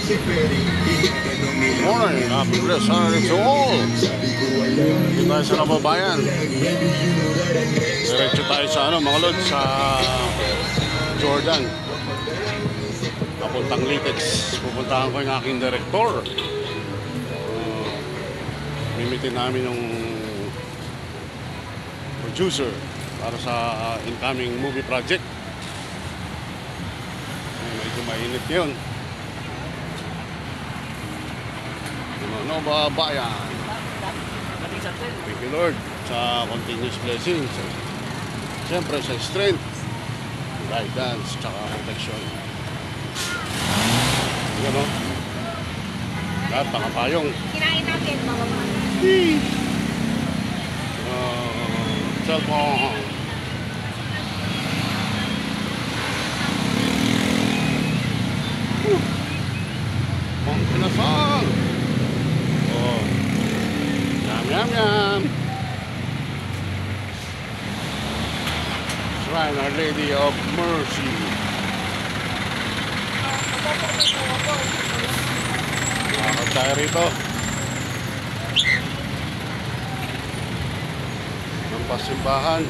Morning, happy blessed to all. Dito tayo sa Nababayan. Diretso tayo sa mga lods, sa Jordan. Papuntang Litex. Pupuntahan ko yung aking director. Mimitin namin yung producer para sa incoming movie project. Medyo mainit yun. Nababayan. Thank you Lord sa continuous blessings. Siyempre sa strength, guidance, tsaka protection. Yan o. Lahat nakapayong. Kinain natin mga cellphone. Pang pinasal. Oh. Yum, yum, yum. Shrine Our Lady of Mercy. Lakad tayo rito. Ng pasimbahan.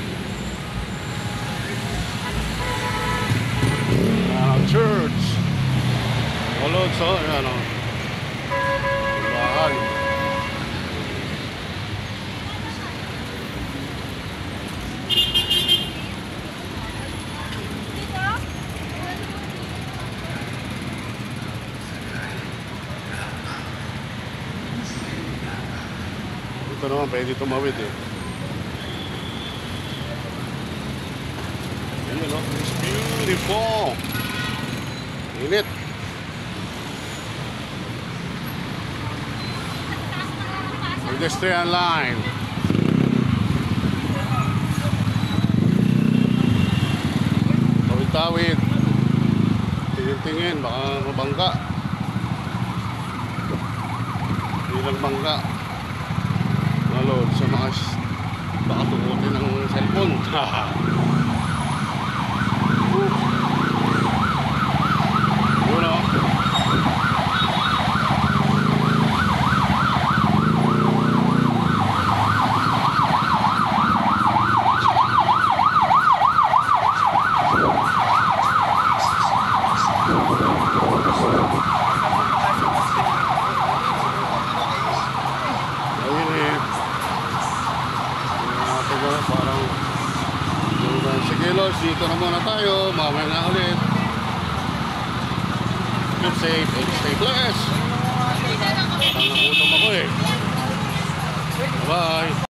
Church. Walod so, yan o. Simbahan. Ito naman, pwede tumawid eh. Ayan o, it's beautiful. Init. Pedestrian line. Tawid-tawid. Tingin-tingin, baka mabangga. Hindi lang bangga. Malod sa mga baka tukutin ng cellphone. Sige Lord, dito na muna tayo. Mamaya na ulit. Keep safe and stay blessed. Parang nagutom ako eh. Bye-bye.